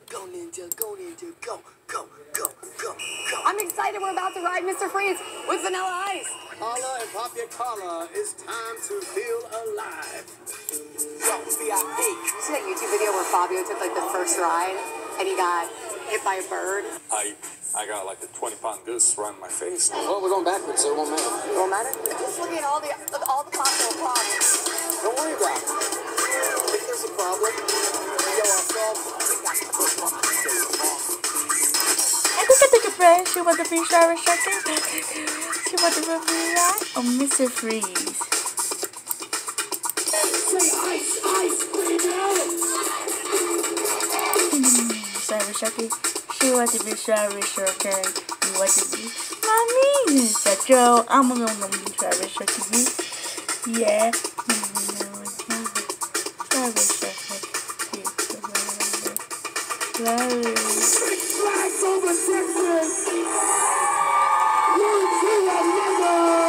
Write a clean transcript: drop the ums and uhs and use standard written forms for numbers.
Go ninja, go ninja, go, go, go, go, go. I'm excited. We're about to ride Mr. Freeze with Vanilla Ice. Holla and pop your collar. It's time to feel alive. Yo, VIP. You see that YouTube video where Fabio took like the first ride and he got hit by a bird? I got like a 20-pound goose right in my face. Well, we're going backwards, so it won't matter. It won't matter. Just looking at all the possible problems. Don't worry about it. If there's a problem, yo, I'll solve it. I think I took a break. She want to be shower shaking. She want to be right. Oh, Mr. Freeze. Say ice, ice, bring out. Shower shaking. She want to be shower shaking. You want to be mommy. So Joe, I'm gonna be shower shaking. Yeah. Shower shaking. Flags over Texas! You two are never